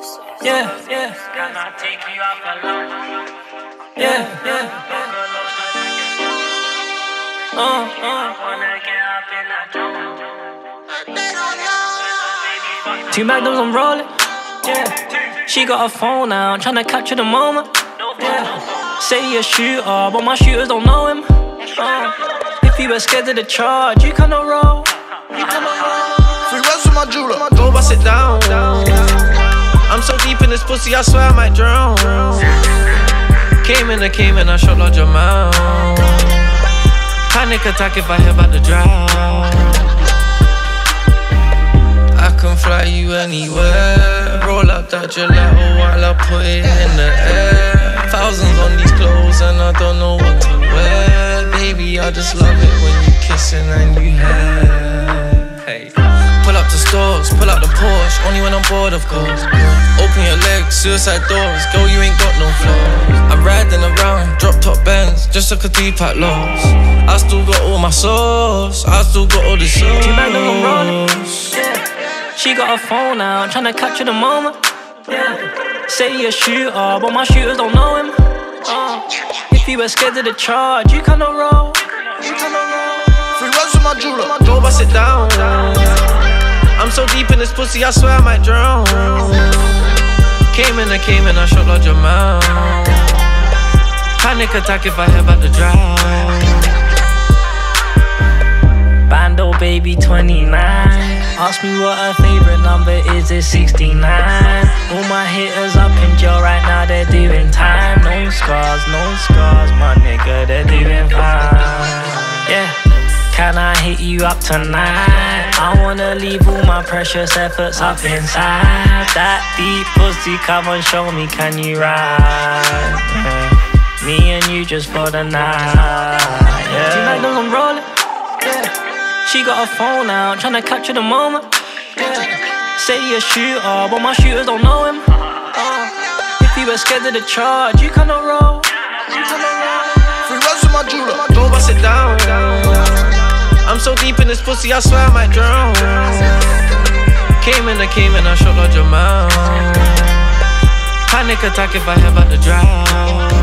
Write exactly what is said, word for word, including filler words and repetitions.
Yeah, yeah. Can I take you out for lunch? Yeah, yeah. Uh, uh. I wanna get up in that drum. Two magnums, I'm rolling. Yeah. She got a phone out, tryna capture the moment. Yeah. Say you're a shooter, but my shooters don't know him. Uh. If you were scared of the charge, you cannot roll. You cannot roll. Three runs with my jeweler, go bust it down. I'm so deep in this pussy, I swear I might drown. Came in, I came in, I shot like your mouth. Panic attack if I hear about the drown. I can fly you anywhere. Roll out that gelato while I put it in the air. Thousands on these clothes and I don't know what to wear. Baby, I just love it when you kissing and you hair. Hey. Pull up to stores, pull out the Porsche, only when I'm bored, of course. Open your legs, suicide doors, girl, you ain't got no flaws. I'm riding around, drop top Benz, just took a deep at lows. I still got all my sauce, I still got all the sauce. Two magnums, I'm rolling. Yeah. She got a phone out, tryna capture the moment. Yeah. Say you're a shooter, but my shooters don't know him. Uh. If you were scared of the charge, you cannot roll. You cannot roll. Three runs with my jeweler, go bust it down. I'm so deep in this pussy, I swear I might drown. Came in, I came in, I shot like your mouth. Panic attack if I hear about the drown. Bando baby twenty-nine. Ask me what her favorite number is, it's sixty-nine. All my hitters up in jail right now, they're doing time. No scars, no scars, my nigga, they're doing fine. Yeah. Can I hit you up tonight? I wanna leave all my precious efforts up inside. That deep pussy, come and show me, can you ride? Yeah. Me and you just for the night. Yeah. Two magnums, I'm rolling. Yeah. She got a phone out, tryna capture the moment. Yeah. Say you're a shooter, but my shooters don't know him. Uh. If you were scared of the charge, you cannot roll. You cannot roll. Three runs with my jeweler, go bust it down. I'm so deep in this pussy, I swear I might drown. Came in, I came in, I shot like your mouth. Panic attack if I hear about the drown.